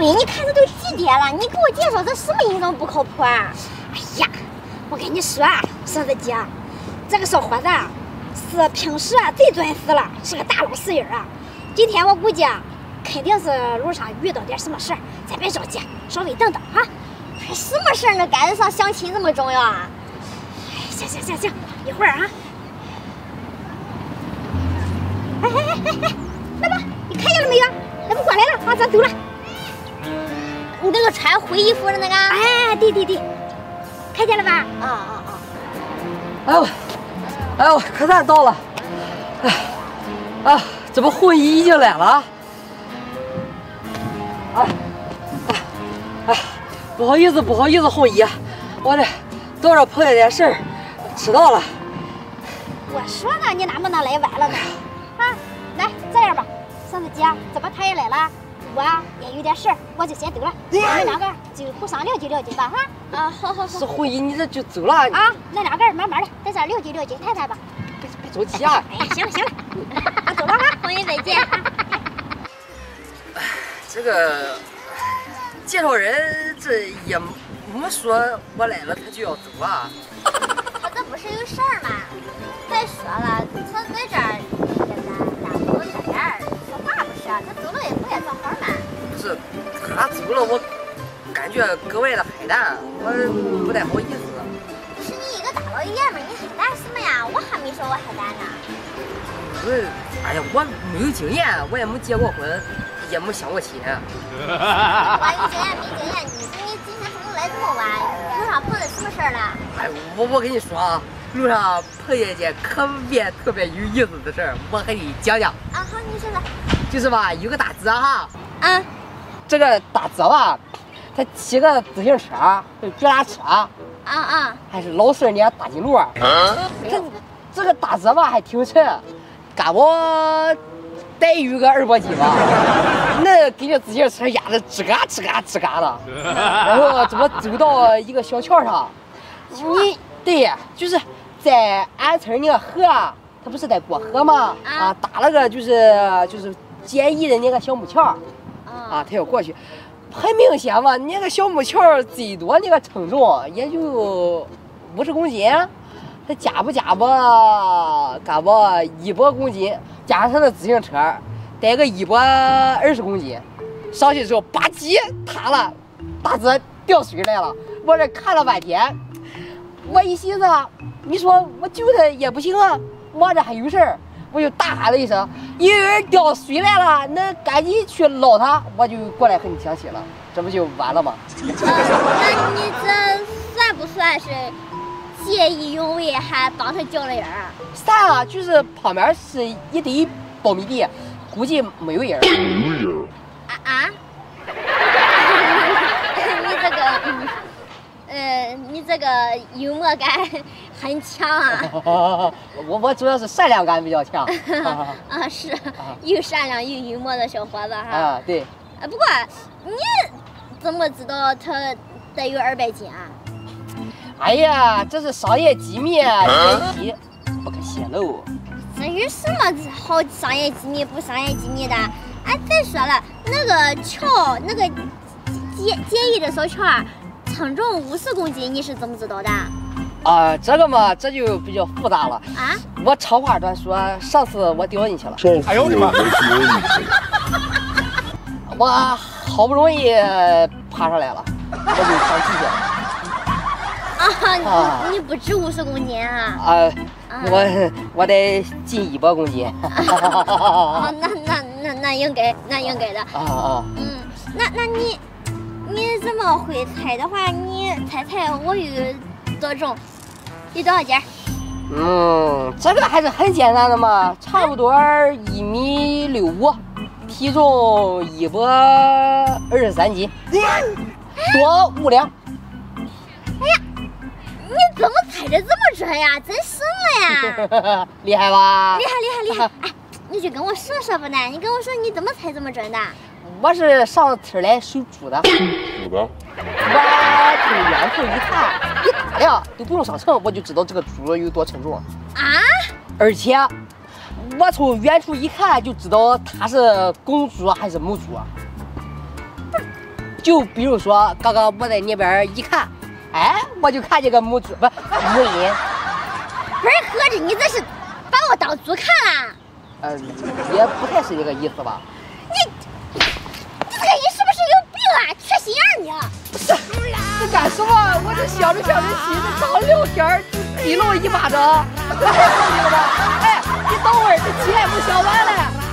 伟，你看这都几点了？你给我介绍这什么营生不靠谱啊？哎呀，我跟你说啊，嫂子姐，这个小伙子啊是平时啊最准时了，是个大老实人啊。今天我估计啊，肯定是路上遇到点什么事儿，咱别着急，稍微等等啊。什么事儿呢？赶得上相亲这么重要啊？哎，行，一会儿啊。哎，来吧，你看见了没有？那不过来了啊，咱走了。你那个穿灰衣服的那个？哎，对，看见了吧？啊。 哎呦，可算到了。这不婚姻已经来了。不好意思，红姨，我这到这碰见点事儿，迟到了。 我说呢，你哪么能来晚了呢？啊，来这样吧，嫂子姐，这不他也来了，我也有点事儿，我就先走了。你们两个就互相了解吧，哈。啊，好。 是红姨，你这就走了啊？那两个人慢慢的在这了解谈吧。 别着急啊！ 哎，行了，我走了哈，红姨再见。 这个介绍人这也没说我来了他就要走啊。 他这不是有事儿吗？再说了，他在这儿跟咱多这点儿，说话不是？他走了也不也正好吗？ 不是，他走了我感觉格外的海淡，我不太好意思。 不是你一个大老爷们，你海淡什么呀？我还没说我海淡呢。 不是，哎呀，我没有经验，我也没结过婚，也没相过亲。 我有经验没经验？你今天怎么来这么晚？路上碰到什么事儿了？ 哎，我跟你说啊，路上碰见件特别有意思的事儿，我给你讲讲。 啊，好，你说说。 就是吧，有个大泽哈。 啊。 这个大泽吧，他骑个自行车，脚踏车。 啊。 还是老式呢大金路。这个大泽吧还挺沉，干我得有个200斤吧，那给这自行车压得吱嘎的。然后这不走到一个小桥上，对，就是在俺村那个河，他不是在过河吗？啊，搭了个就是简易的那个小木桥，啊，他要过去。很明显嘛，那个小木桥最多那个称重也就50公斤，他加不干不100公斤，加上他的自行车带个120公斤，上去之后吧唧塌了，大泽掉水来了。我这看了半天，我一寻思，你说我救他也不行啊，我这还有事儿。我就大喊了一声：“有人掉水来了，那赶紧去捞他！”我就过来和你讲起了，这不就完了吗？ 那你这算不算是见义勇为，还帮他叫了人啊？ 算啊，就是旁边是一堆苞米地，估计没有人。你这个幽默感很强啊！我主要是善良感比较强。 啊，是又善良又幽默的小伙子哈。 啊，对。 不过你怎么知道他得有200斤啊？ 哎呀，这是商业机密，前提不可泄露。 这有什么好商业机密不商业机密的？哎，再说了，那个桥，那个简易的小桥，称重50公斤，你是怎么知道的？ 啊，这个嘛，这就比较复杂了啊。我长话短说，上次我掉进去了。 哎呦我的妈！ 我好不容易爬上来了，我就上去了。 你不止50公斤啊？ 我得近100公斤。 那应该的。那你这么会猜的话，你猜我有多重？有多少斤？ 这个还是很简单的嘛，差不多1.65米，体重123斤，多5两。 哎呀，你怎么猜的这么准呀？真神了呀！ 厉害吧？ 厉害！哎，你就跟我说说吧呢？你跟我说你怎么猜这么准的？ 我是上村来守猪的。我从远处一看，一打量都不用上秤，我就知道这个猪有多称重啊！而且我从远处一看就知道它是公猪还是母猪啊！ 就比如说，刚刚我在那边一看，哎，我就看见个母猪，不母鹰。 不是合着你这是把我当猪看了？ 也不太是这个意思吧？ 你这个人是不是有病啊？缺心眼儿你！ 不是，你干什么？我这想着心，刚聊天就踢了我一巴掌，太过分了吧？哎，你等会儿，这气还没想完嘞。